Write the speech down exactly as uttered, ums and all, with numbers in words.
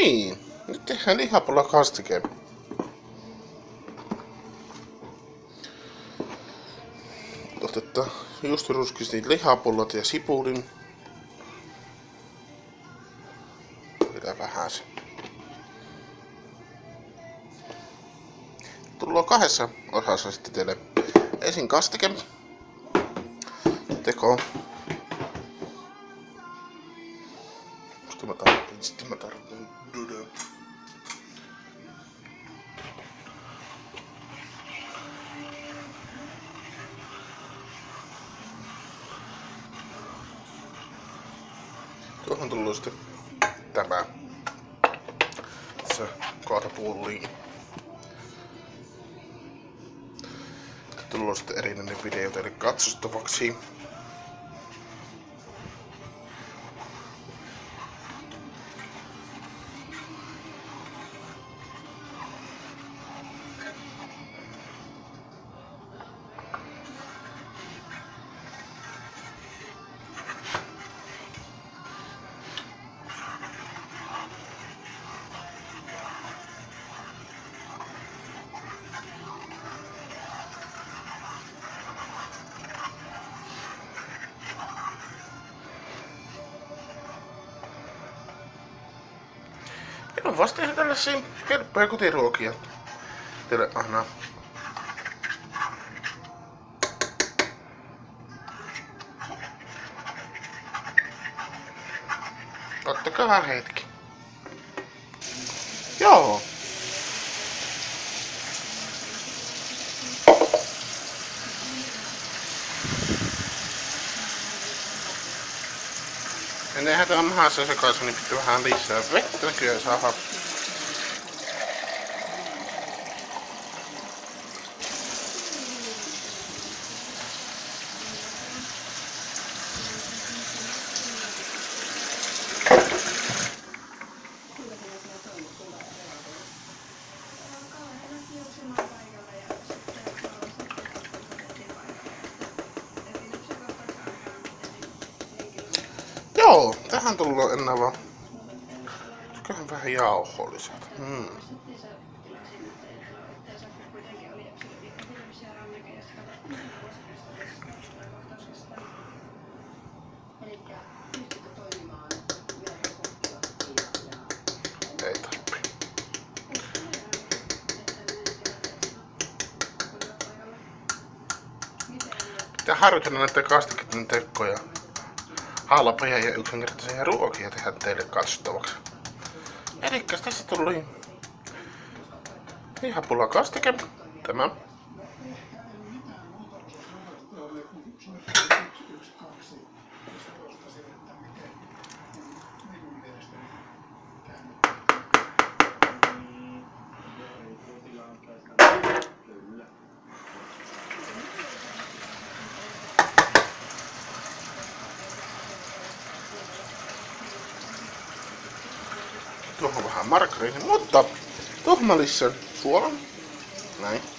niin, nyt tehdään lihapulla kastike. Otetaan just ruskisti lihapullat ja sipulin. Vielä vähän se. Tullaan kahdessa osassa sitten teille ensin kastike tekoon. Sitten mä tarvitsen, sitten mä tarvitsen dödö. Tuohon tullut sitten tämä se kaatapulliin. Tullut sitten erillinen video teille katsottavaksi. No vasta ihan tällaisia helppoja kotiruokia teille ahnaa. Ottakaa hetki. Joo. Ennenhän tämä mahassa sekaisin, niin pitää vähän lisää vettä näkyy saada. Joo, tähän tullaan enää vaan. Kyllähän vähän jauhoa lisätä. Hmm. Ei tarvii. Pitää harjoitella näitä kastikkeiden tekoja. Halpoja ja yksinkertaisia ruokia tehdä teille katsottavaksi. Elikkäs tässä tuli lihapulla kastike. Tämä. Tuohon vähän margariini, mutta tuohon mä lisään suolan. Näin.